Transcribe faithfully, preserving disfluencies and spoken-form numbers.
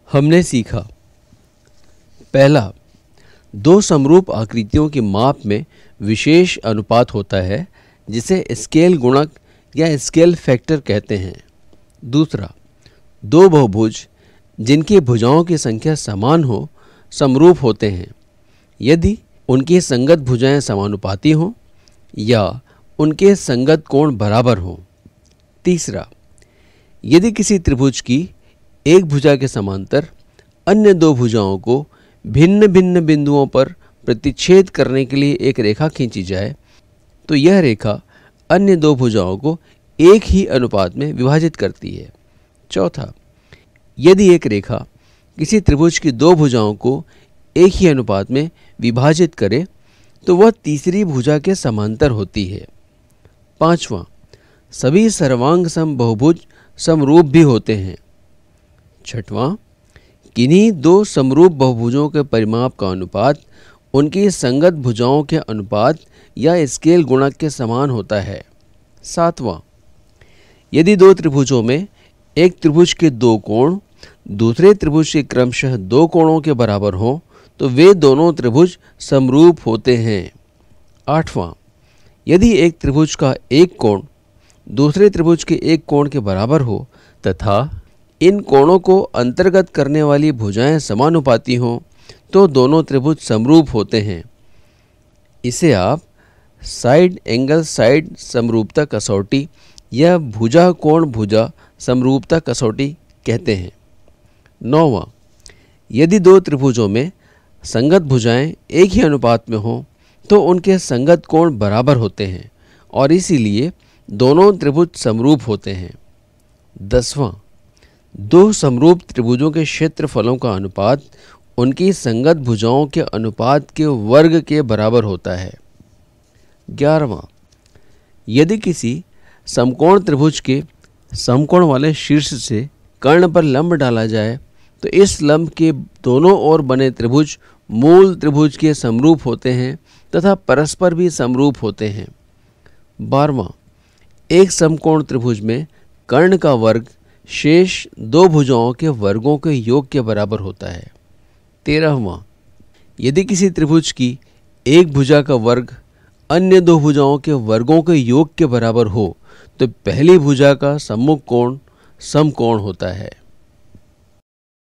हमने सीखा। पहला, दो समरूप आकृतियों के माप में विशेष अनुपात होता है जिसे स्केल गुणक या स्केल फैक्टर कहते हैं। दूसरा, दो बहुभुज जिनकी भुजाओं की संख्या समान हो समरूप होते हैं यदि उनकी संगत भुजाएं समानुपाती हों या उनके संगत कोण बराबर हों। तीसरा, यदि किसी त्रिभुज की एक भुजा के समांतर अन्य दो भुजाओं को भिन्न भिन्न बिंदुओं पर प्रतिच्छेद करने के लिए एक रेखा खींची जाए तो यह रेखा अन्य दो भुजाओं को एक ही अनुपात में विभाजित करती है। चौथा, यदि एक रेखा किसी त्रिभुज की दो भुजाओं को एक ही अनुपात में विभाजित करे तो वह तीसरी भुजा के समांतर होती है। पांचवा, सभी सर्वांग सम बहुभुज समरूप भी होते हैं। छठवां, किन्हीं दो समरूप बहुभुजों के परिमाप का अनुपात उनकी संगत भुजाओं के अनुपात या स्केल गुणक के समान होता है। सातवां, यदि दो त्रिभुजों में एक त्रिभुज के दो कोण दूसरे त्रिभुज के क्रमशः दो कोणों के बराबर हों तो वे दोनों त्रिभुज समरूप होते हैं। आठवां, यदि एक त्रिभुज का एक कोण दूसरे त्रिभुज के एक कोण के बराबर हो तथा इन कोणों को अंतर्गत करने वाली भुजाएं समानुपाती हों तो दोनों त्रिभुज समरूप होते हैं। इसे आप साइड एंगल साइड समरूपता कसौटी या भुजा कोण भुजा समरूपता कसौटी कहते हैं। नौवां, यदि दो त्रिभुजों में संगत भुजाएं एक ही अनुपात में हों तो उनके संगत कोण बराबर होते हैं और इसीलिए दोनों त्रिभुज समरूप होते हैं। दसवां, दो समरूप त्रिभुजों के क्षेत्रफलों का अनुपात उनकी संगत भुजाओं के अनुपात के वर्ग के बराबर होता है। ग्यारहवां, यदि किसी समकोण त्रिभुज के समकोण वाले शीर्ष से कर्ण पर लंब डाला जाए तो इस लंब के दोनों ओर बने त्रिभुज मूल त्रिभुज के समरूप होते हैं तथा परस्पर भी समरूप होते हैं। बारहवां, एक समकोण त्रिभुज में कर्ण का वर्ग शेष दो भुजाओं के वर्गों के योग के बराबर होता है। तेरहवां, यदि किसी त्रिभुज की एक भुजा का वर्ग अन्य दो भुजाओं के वर्गों के योग के बराबर हो तो पहली भुजा का सम्मुख कोण समकोण होता है।